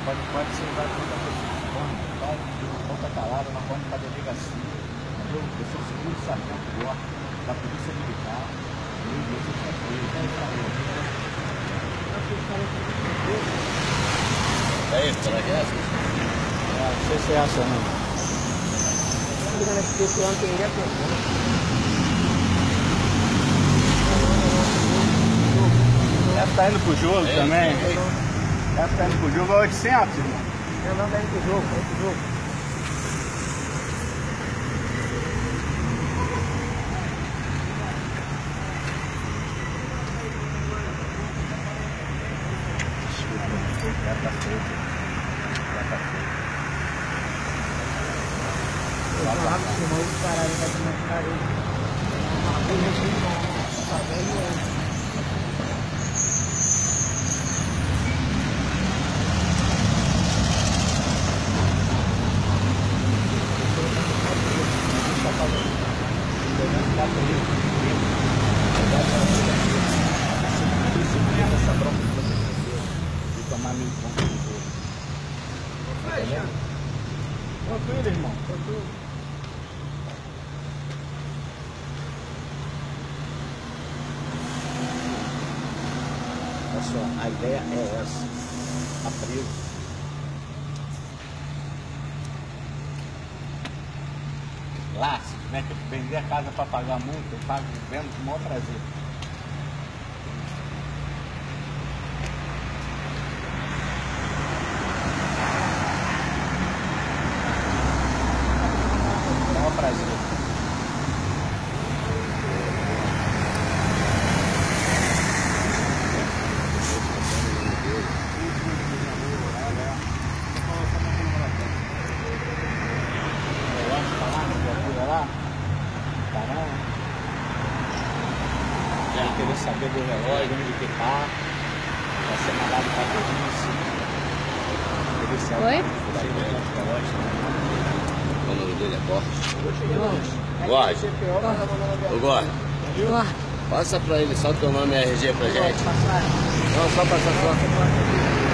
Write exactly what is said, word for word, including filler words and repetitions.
Pode, pode ser usado contra a conta calada, na conta da delegacia. Eu, eu sou segundo sargento Borges, da Polícia Militar. Eu, eu sou tranquilo, né? É isso, será que é essa? Não sei se é essa não. Essa tá indo pro jogo É, também? foi. Essa tá indo pro jogo, é oitocentos, irmão. Não, não, tá indo pro jogo, tá indo pro jogo. Já tá feito. Já tá feito. Eu tô rápido, senão eles pararam, vai desmarcar ele. Tem gente que não tá vendo, essa bronca de você e tomar meio ponto de jogo. Tranquilo, irmão. Tranquilo. Olha só, a ideia é essa. Abril. Lá, se tiver que vender a casa para pagar multa, eu pago vendo com o maior prazer. Com o maior prazer. Lá, caramba, já querer saber do relógio, onde que tá, vai ser mandado pra polícia. Oi? O nome dele é Borges. Borges. Ô Borges, Boa. passa pra ele só o teu nome e R G pra gente. passar. Não, só passar só.